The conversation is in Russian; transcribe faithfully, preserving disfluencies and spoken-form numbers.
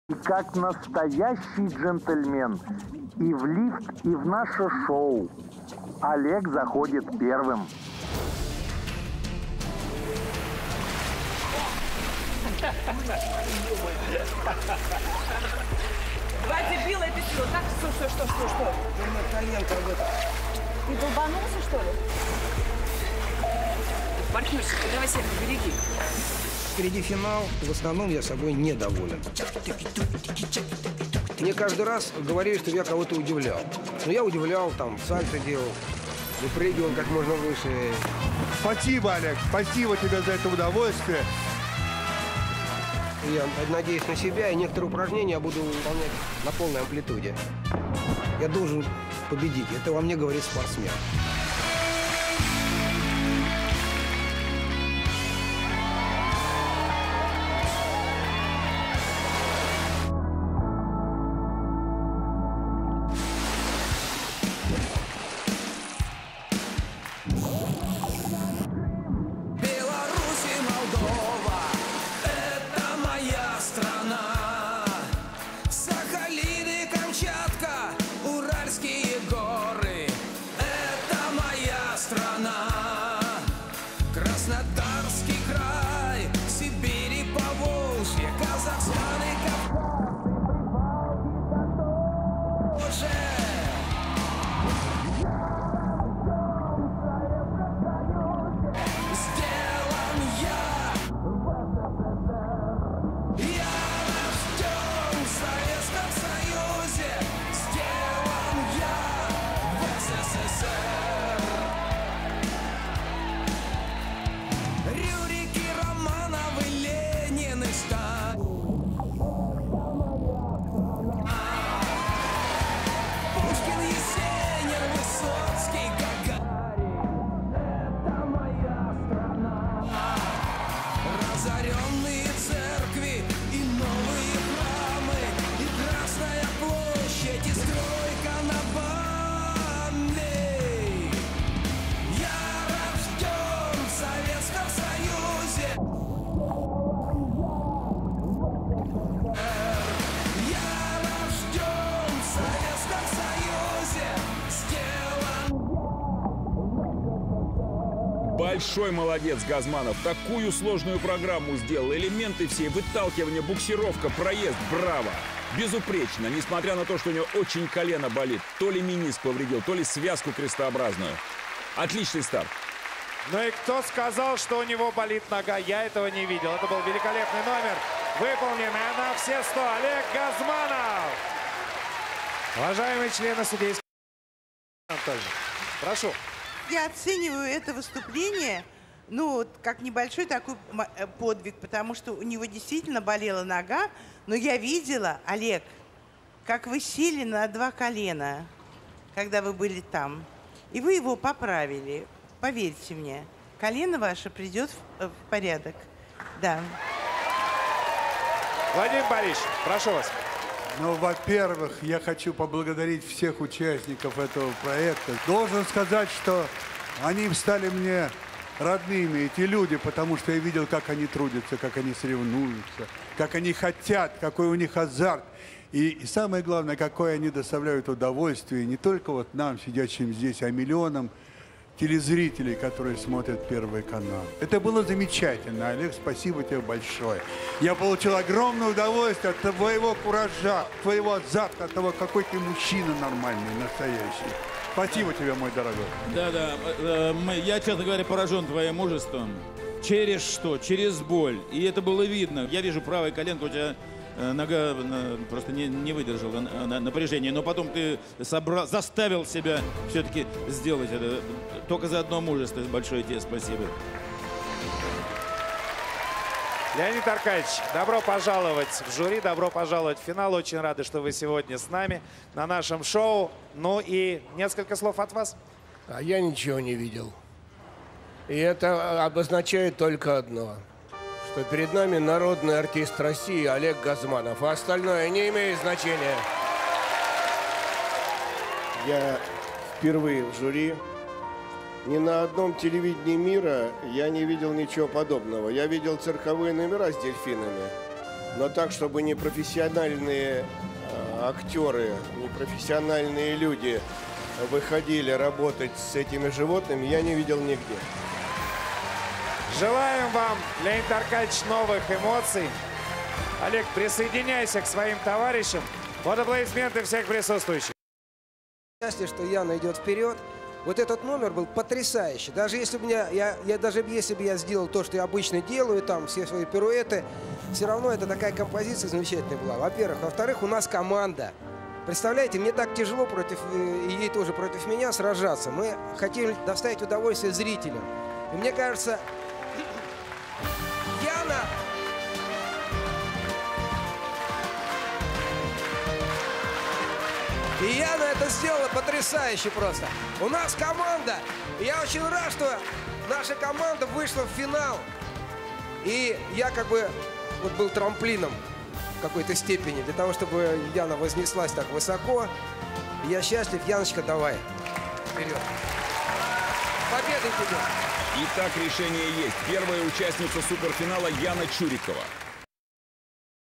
И как настоящий джентльмен и в лифт, и в наше шоу Олег заходит первым. Два дебила, это сила. Так, что, что, что, что, что? Ты долбанулся, что ли? Партнершик, давай себя побереги. Впереди финал. В основном я собой недоволен. Мне каждый раз говорили, что я кого-то удивлял. Но я удивлял, там, сальто делал, выпрыгивал как можно выше. Спасибо, Олег. Спасибо тебе за это удовольствие. Я надеюсь на себя, и некоторые упражнения я буду выполнять на полной амплитуде. Я должен победить. Это во мне говорит спортсмен. Краснодарский край, Сибирь и Поволжье, Казахстан и Кавказ. Сделан я Я рожден в Советском Союзе, сделан я в СССР. Рюрики, Романовы, Ленин и Сталин. Пушкин, Есенин, Высоцкий, Гагарин. Это моя страна. Разоренные церкви и новые храмы, и Красная площадь, и стройка на Баме. Я рожден в Советском Союзе. Я рожден в Советском Союзе. Сделан. Большой молодец, Газманов. Такую сложную программу сделал. Элементы все, выталкивание, буксировка, проезд. Браво! Безупречно, несмотря на то, что у него очень колено болит. То ли мениск повредил, то ли связку крестообразную. Отличный старт. Ну и кто сказал, что у него болит нога? Я этого не видел. Это был великолепный номер, выполненный на все сто. Олег Газманов. Уважаемые члены судейского тоже. Прошу. Я оцениваю это выступление, ну, вот как небольшой такой м- э, подвиг, потому что у него действительно болела нога, но я видела, Олег, как вы сели на два колена, когда вы были там, и вы его поправили. Поверьте мне, колено ваше придет в, э, в порядок. Да. Владимир Борисович, прошу вас. Ну, во-первых, я хочу поблагодарить всех участников этого проекта. Должен сказать, что они стали мне родными, эти люди, потому что я видел, как они трудятся, как они соревнуются, как они хотят, какой у них азарт. И, и самое главное, какое они доставляют удовольствие не только вот нам, сидящим здесь, а миллионам телезрителей, которые смотрят Первый канал. Это было замечательно, Олег, спасибо тебе большое. Я получил огромное удовольствие от твоего куража, твоего азарта, от того, какой ты мужчина нормальный, настоящий. Спасибо тебе, мой дорогой. Да-да, э, мы- я, честно говоря, поражен твоим мужеством. Через что? Через боль. И это было видно. Я вижу, правая коленка у тебя, э, нога э, просто не, не выдержала на- на- напряжения. Но потом ты собра- заставил себя все-таки сделать это. Только за одно мужество. Большое тебе спасибо. Леонид Аркадьевич, добро пожаловать в жюри, добро пожаловать в финал. Очень рады, что вы сегодня с нами на нашем шоу. Ну и несколько слов от вас. А я ничего не видел. И это обозначает только одно, что перед нами народный артист России Олег Газманов, а остальное не имеет значения. Я впервые в жюри. Ни на одном телевидении мира я не видел ничего подобного. Я видел цирковые номера с дельфинами, но так, чтобы непрофессиональные э, актеры, непрофессиональные люди выходили работать с этими животными, я не видел нигде. Желаем вам, Леонид Аркадьевич, новых эмоций. Олег, присоединяйся к своим товарищам. Вот аплодисменты всех присутствующих. Счастье, что Яна идет вперед. Вот этот номер был потрясающий. Даже если бы меня, я, я, даже если бы я сделал то, что я обычно делаю, там все свои пируэты, все равно это такая композиция замечательная была. Во-первых. Во-вторых, у нас команда. Представляете, мне так тяжело против, и ей тоже против меня сражаться. Мы хотели доставить удовольствие зрителям. И мне кажется, Яна... И Яна это сделала потрясающе просто. У нас команда. И я очень рад, что наша команда вышла в финал. И я как бы вот был трамплином в какой-то степени для того, чтобы Яна вознеслась так высоко. И я счастлив. Яночка, давай. Вперед. Победы тебе. Итак, решение есть. Первая участница суперфинала Яна Чурикова.